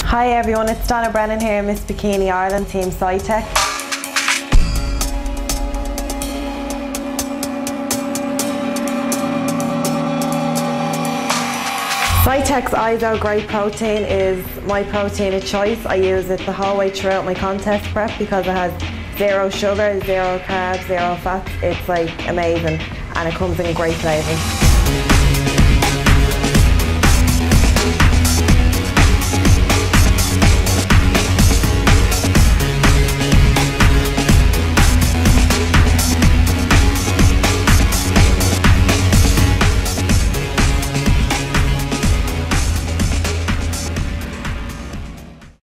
Hi everyone, it's Donna Brennan here, Miss Bikini Ireland, Team Scitec. Scitec's Isogreat protein is my protein of choice. I use it the whole way throughout my contest prep because it has zero sugar, zero carbs, zero fats. It's like amazing and it comes in great flavours.